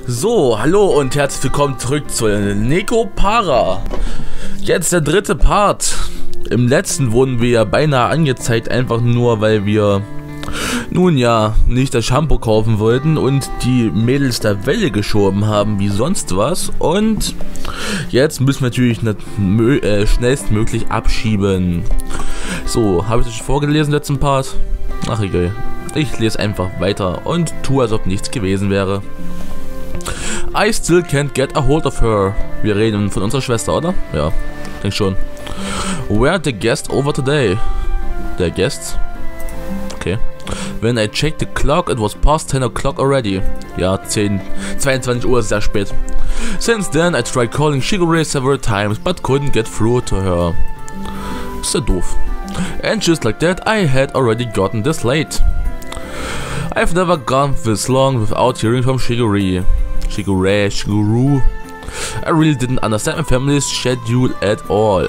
So, hallo und herzlich willkommen zurück zu Nekopara. Jetzt der dritte Part. Im letzten wurden wir ja beinahe angezeigt, einfach nur weil wir nun ja nicht das Shampoo kaufen wollten und die Mädels der Welle geschoben haben wie sonst was. Und jetzt müssen wir natürlich schnellstmöglich abschieben. So, habe ich das schon vorgelesen im letzten Part? Ach egal. Ich lese einfach weiter und tue, als ob nichts gewesen wäre. I still can't get a hold of her. Wir reden von unserer Schwester, oder? Ja, denke schon. Where the guest over today? Der Guest? Okay. When I checked the clock, it was past 10 o'clock already. Ja, 22 Uhr ist sehr spät. Since then, I tried calling Shigure several times, but couldn't get through to her. Ist ja doof. And just like that, I had already gotten this late. I've never gone this long without hearing from Shigure. Shiguru. I really didn't understand my family's schedule at all.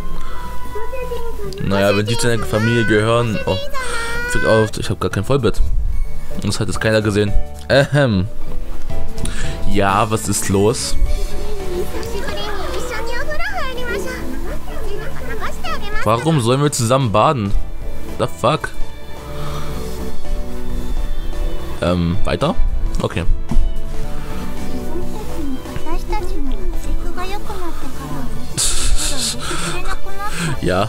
Naja, wenn die zu einer Familie gehören... Oh, ich habe gar kein Vollbett. Das hat jetzt keiner gesehen. Ja, was ist los? Warum sollen wir zusammen baden? The fuck? Weiter? Okay. Ja.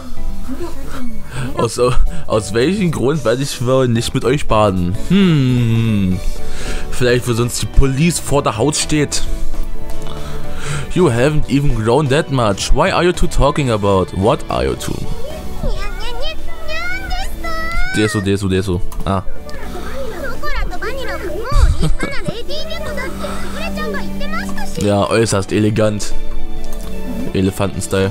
Aus welchem Grund werde ich wohl nicht mit euch baden? Vielleicht, weil sonst die Police vor der Haus steht. You haven't even grown that much. Why are you two talking about? What are you two? Desu. Ah. Ja, äußerst elegant. Elefanten-Style.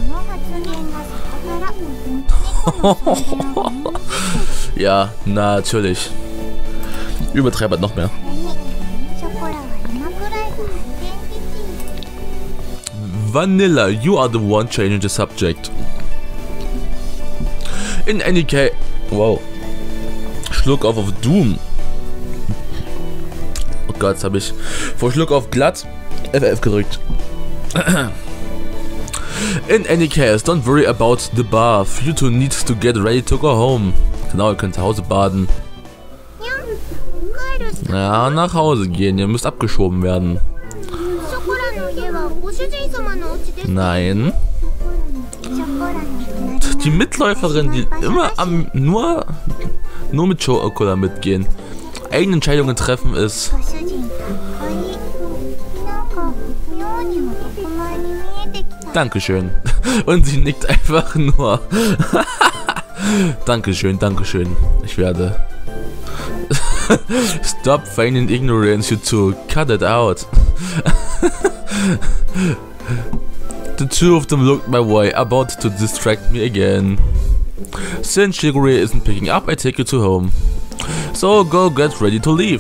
Ja, natürlich. Übertreibert noch mehr. Vanilla, you are the one changing the subject. In any case... Wow. Schluck auf Doom. Oh Gott, jetzt habe ich vor Schluck auf glatt F11 gedrückt. In any case, don't worry about the bath. You two need to get ready to go home. Genau, ihr könnt zu Hause baden. Ja, nach Hause gehen. Ihr müsst abgeschoben werden. Nein. Die Mitläuferin, die immer nur mit Chocola mitgehen. Eigene Entscheidungen treffen ist... Dankeschön. Und sie nickt einfach nur. Dankeschön. Ich werde... Stop feigning ignorance, you two. Cut it out. The two of them looked my way, about to distract me again. Since Shigure isn't picking up, I take you to home. So go get ready to leave.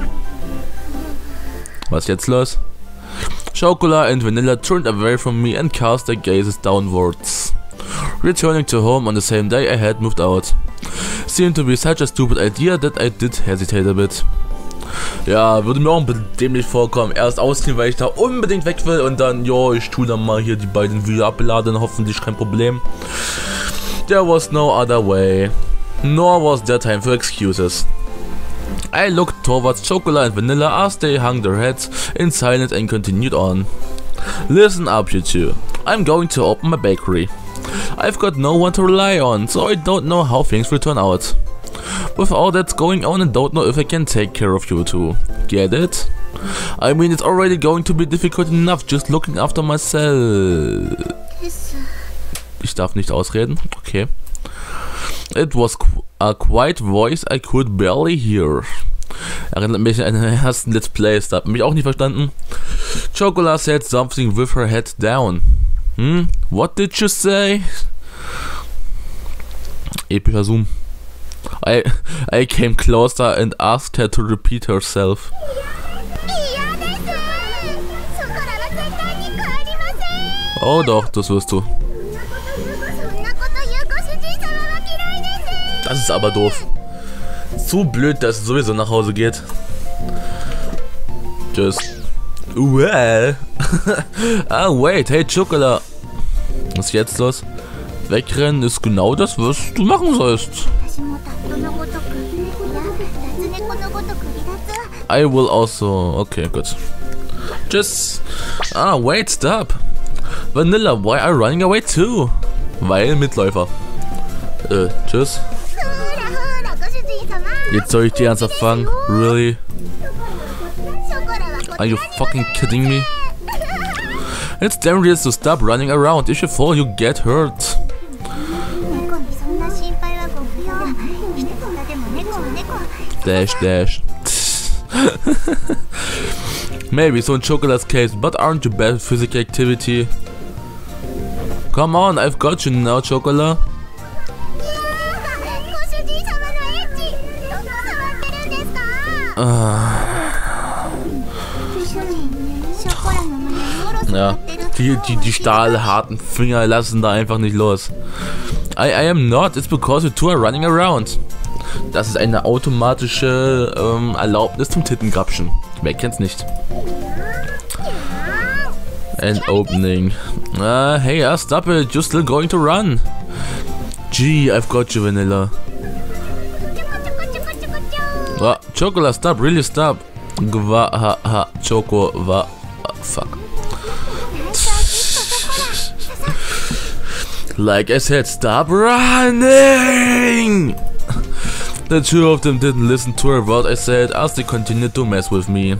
Was jetzt los? Chocola and Vanilla turned away from me and cast their gazes downwards. Returning to home on the same day I had moved out. Seemed to be such a stupid idea that I did hesitate a bit. Ja, würde mir auch ein bisschen dämlich vorkommen. Erst ausziehen, weil ich da unbedingt weg will und dann, jo, ich tue dann mal hier die beiden wieder abladen, hoffentlich kein Problem. There was no other way. Nor was there time for excuses. I looked towards Chocola and Vanilla as they hung their heads in silence and continued on. Listen up, you two. I'm going to open my bakery. I've got no one to rely on, so I don't know how things will turn out. With all that's going on, I don't know if I can take care of you two. Get it? I mean, it's already going to be difficult enough just looking after myself. Ich darf nicht ausreden. Okay. It was a quiet voice I could barely hear. Erinnert mich an den ersten Let's Plays, da hat mich auch nicht verstanden. Chocola said something with her head down. What did you say? Epischer Zoom. I came closer and asked her to repeat herself. Oh doch, das wirst du. Das ist aber doof. Zu blöd, dass es sowieso nach Hause geht. Tschüss. Well. Ah, wait, hey Chocola. Was ist jetzt los? Wegrennen ist genau das, was du machen sollst. I will also. Okay, gut. Tschüss. Ah, wait, stop. Vanilla, why are you running away too? Weil Mitläufer. Tschüss. Jetzt soll ich die ernsthaft fangen? Really? Are you fucking kidding me? It's dangerous to stop running around. If you fall, you get hurt. Dash, dash. Maybe so in Chocolate's case, but aren't you bad at physical activity? Come on, I've got you now, Chocolate. Ja, die stahlharten Finger lassen da einfach nicht los. I am not, it's because you two are running around. Das ist eine automatische Erlaubnis zum Tittengrapschen. Wer kennt's nicht? And opening. Hey, stop it, you're still going to run. Gee, I've got you, Vanilla. Chocolate, stop, really stop. Choco, fuck. Like I said, stop running! The two of them didn't listen to her what I said as they continued to mess with me.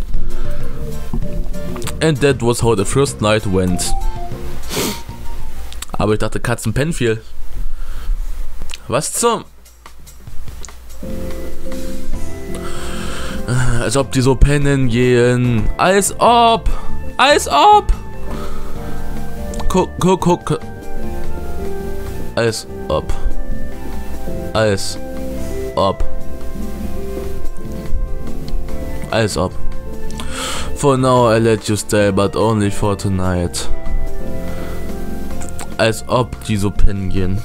And that was how the first night went. Aber ich dachte, Katzen pennen viel. Was zum... Als ob die so pennen gehen. Als ob! Als ob! Guck. Als ob. Als ob. Als ob. For now I let you stay, but only for tonight. Als ob die so pennen gehen.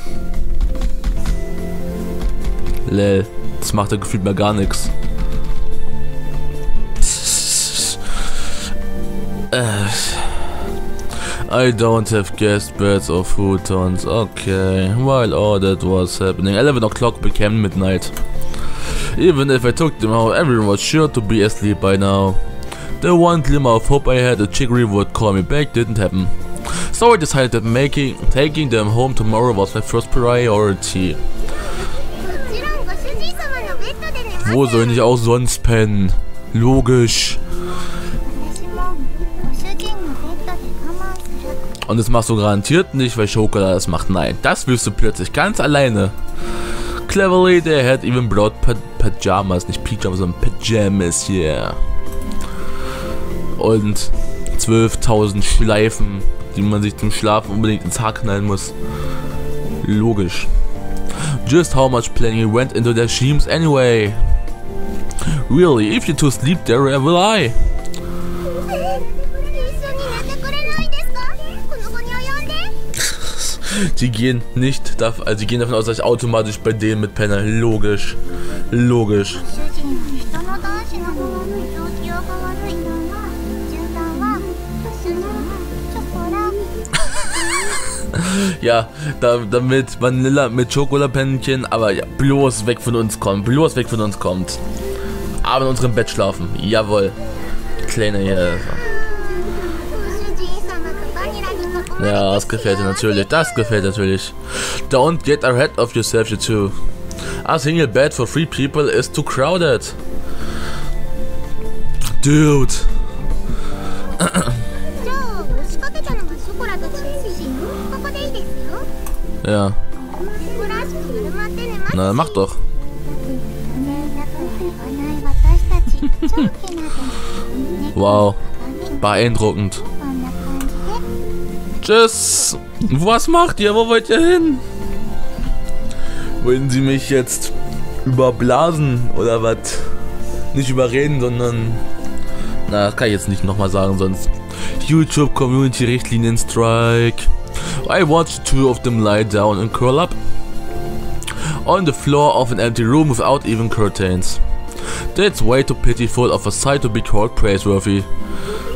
Lel, das macht ja gefühlt mir gar nichts. I don't have guest beds or futons. Okay, while all that was happening, 11 o'clock became midnight. Even if I took them out, everyone was sure to be asleep by now. The one glimmer of hope I had that Chicory would call me back didn't happen. So I decided that taking them home tomorrow was my first priority. Wo soll ich auch sonst pennen? Logisch. Und das machst du garantiert nicht, weil Chocolate das macht. Nein, das willst du plötzlich ganz alleine. Cleverly, they had even brought Pajamas, nicht Pyjamas, sondern Pajamas, yeah. Und 12.000 Schleifen, die man sich zum Schlafen unbedingt ins Haar knallen muss. Logisch. Just how much planning went into their schemes anyway. Really, if you two sleep there, where will I? Die gehen nicht, also die gehen davon aus, dass ich automatisch bei denen mit penne. Logisch. Logisch. Ja, damit Vanilla mit Schokoladepennchen, aber ja, bloß weg von uns kommt, bloß weg von uns kommt. Aber in unserem Bett schlafen, jawohl. Kleine hier. Ja, das gefällt dir natürlich, das gefällt natürlich. Don't get ahead of yourself, you two. A single bed for 3 people is too crowded. Dude. Ja. Na, mach doch. Wow. Beeindruckend. Tschüss. Was macht ihr? Wo wollt ihr hin? Wollen Sie mich jetzt überblasen oder was? Nicht überreden, sondern... Na, das kann ich jetzt nicht nochmal sagen, sonst... YouTube Community Richtlinien Strike. I watched 2 of them lie down and curl up on the floor of an empty room without even curtains. That's way too pitiful of a sight to be called praiseworthy.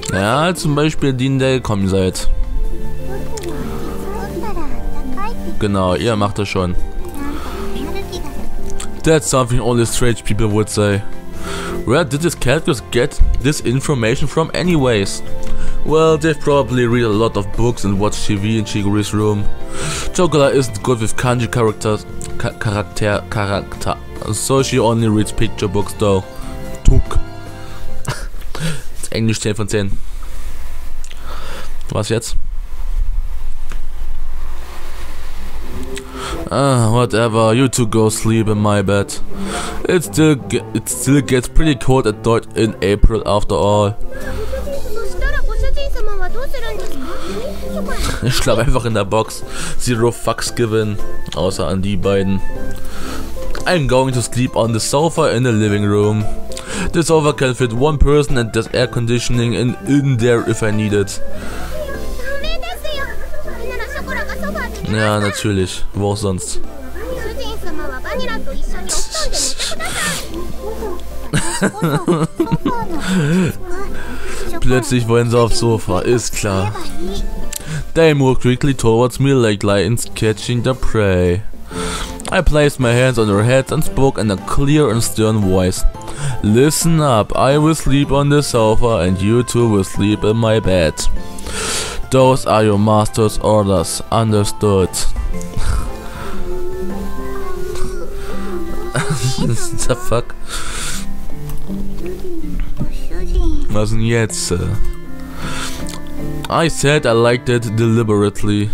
Ja, zum Beispiel die, in der ihr gekommen seid. Genau, ihr macht das schon. That's something only strange people would say. Where did these characters get this information from anyways? Well, they've probably read a lot of books and watched TV in Shiguri's room. Chocola isn't good with kanji character, so she only reads picture books though. Tuk. Das Englisch 10 von 10. Was jetzt? Whatever, you two go sleep in my bed. It still gets pretty cold at night in April after all. Ich schlafe einfach in der Box. Zero fucks given. Außer an die beiden. I'm going to sleep on the sofa in the living room. The sofa can fit one person and there's air conditioning in there if I need it. Ja, natürlich. Wo auch sonst. Plötzlich wollen sie aufs Sofa, ist klar. They moved quickly towards me like lions catching the prey. I placed my hands on their heads and spoke in a clear and stern voice. Listen up, I will sleep on the sofa and you two will sleep in my bed. Those are your master's orders, understood. The fuck? Was denn jetzt? I said I liked it deliberately.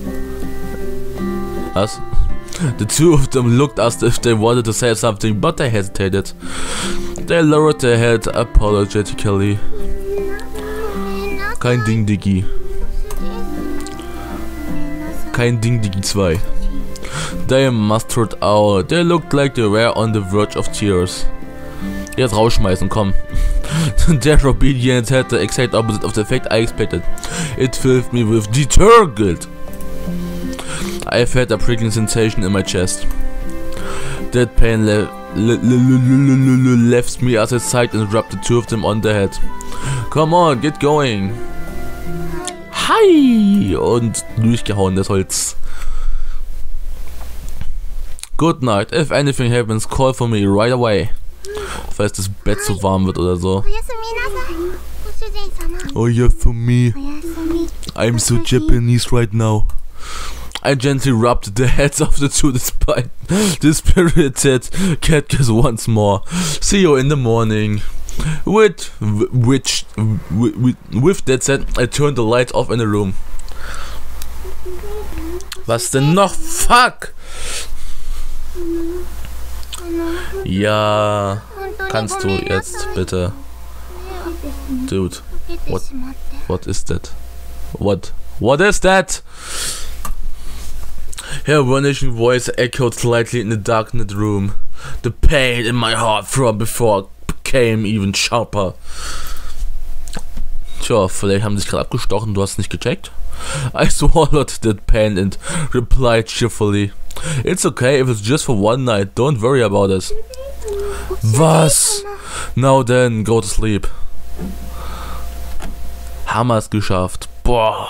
Was? The two of them looked as if they wanted to say something, but they hesitated. They lowered their head apologetically. Kein Ding, Diggi. Kein Ding, Diggi 2. They mustered out. They looked like they were on the verge of tears. Jetzt rausschmeißen, komm. Their obedience had the exact opposite of the effect I expected. It filled me with deter guilt. I felt a prickling sensation in my chest. That pain left me as I sighed and rubbed the two of them on the head. Come on, get going. Hi! Und durchgehauen, das Holz. Good night. If anything happens, call for me right away. Falls das Bett zu warm wird oder so. Oh yeah, for me. I'm so Japanese right now. I gently rubbed the heads of the two despite the spirited catkiss once more. See you in the morning. With that said, I turned the lights off in the room. Was denn noch? Fuck! Ja, kannst du jetzt bitte? Dude, what is that? What is that? Her vanishing voice echoed slightly in the darkened room. The pain in my heart from before became even sharper. Tja, vielleicht haben sie sich gerade abgestochen, du hast nicht gecheckt? I swallowed that pain and replied cheerfully. It's okay if it's just for one night, don't worry about it. Was? Now then, go to sleep. Hammer's geschafft. Boah.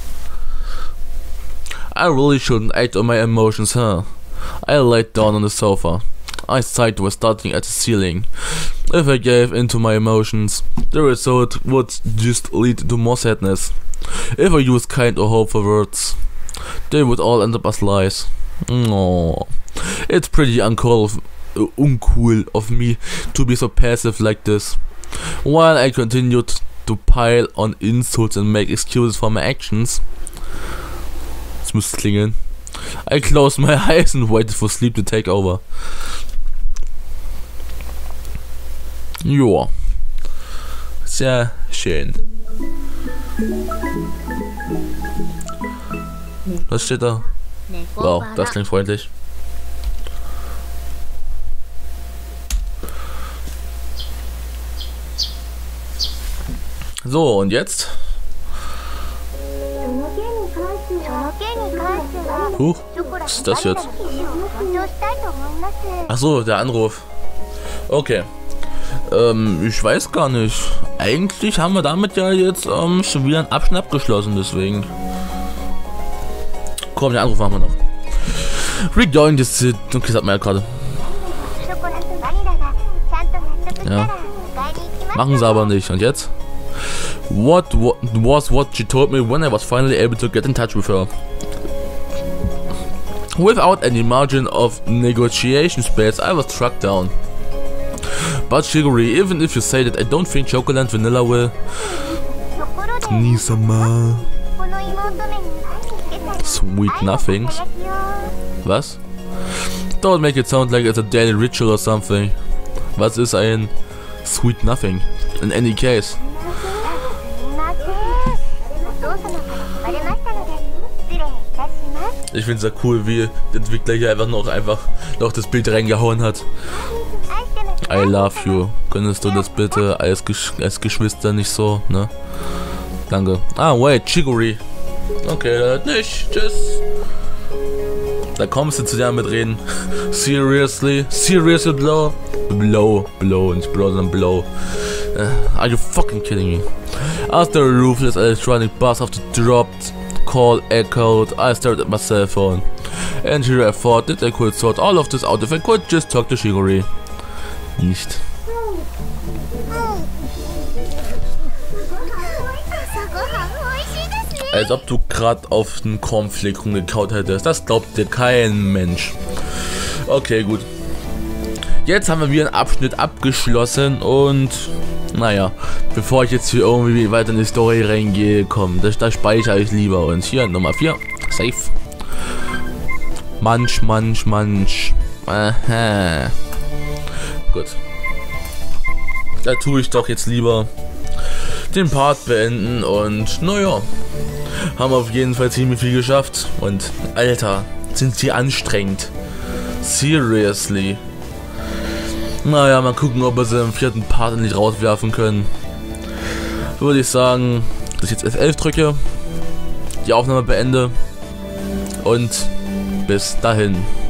I really shouldn't act on my emotions, huh? I laid down on the sofa. I sighed while starting at the ceiling. If I gave in to my emotions, the result would just lead to more sadness. If I used kind or hopeful words, they would all end up as lies. Oh, it's pretty uncool of me to be so passive like this. While I continued to pile on insults and make excuses for my actions. Es müsste klingeln. I closed my eyes and waited for sleep to take over. Joa. Sehr schön. Was steht da? Wow, das klingt freundlich. So, und jetzt? Was ist das jetzt? Achso, der Anruf. Okay. Ich weiß gar nicht. Eigentlich haben wir damit ja jetzt schon wieder einen Abschnitt abgeschlossen, deswegen. Komm, den Anruf machen wir noch. Regarding this... Okay, das hat man ja gerade. Ja. Machen sie aber nicht. Und jetzt? What was what she told me when I was finally able to get in touch with her. Without any margin of negotiation space, I was struck down. But Shiguri, even if you say that I don't think chocolate and vanilla will... Nisama. Sweet nothings. Was? Don't make it sound like it's a daily ritual or something. Was ist ein sweet nothing? In any case. Ich finde es ja cool, wie der Entwickler hier einfach noch das Bild reingehauen hat. I love you. Könntest du das bitte als Geschwister nicht so, ne? Danke. Ah, wait, Shiguri. Okay, nicht. Tschüss. Da kommst du zu dir mit reden. Seriously? Seriously, blow? Blow, nicht blow, sondern blow. Are you fucking kidding me? After a ruthless electronic buzz of the dropped call echoed, I stared at my cell phone. And here I thought that I could sort all of this out if I could just talk to Shiguri. Nicht. Als ob du gerade auf den Cornflake rumgekaut hättest. Das glaubt dir kein Mensch. Okay, gut. Jetzt haben wir wieder einen Abschnitt abgeschlossen und... Naja, bevor ich jetzt hier irgendwie weiter in die Story reingehe, komm, da speichere ich lieber. Und hier, Nummer 4. Safe. Manch. Aha. Gut. Da tue ich doch jetzt lieber den Part beenden und naja, haben auf jeden Fall ziemlich viel geschafft und Alter, sind sie anstrengend. Seriously. Naja, mal gucken, ob wir sie im 4. Part nicht rauswerfen können. Würde ich sagen, dass ich jetzt F11 drücke, die Aufnahme beende und bis dahin.